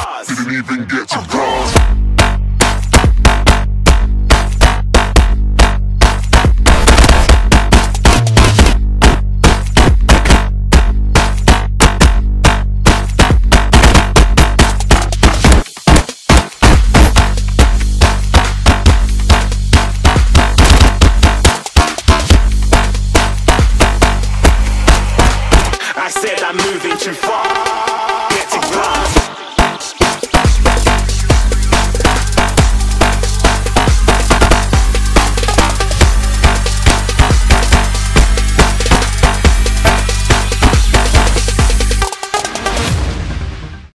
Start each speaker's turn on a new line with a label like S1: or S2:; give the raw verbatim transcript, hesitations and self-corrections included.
S1: bars.
S2: Didn't even get to bras.
S1: I said I'm moving too far.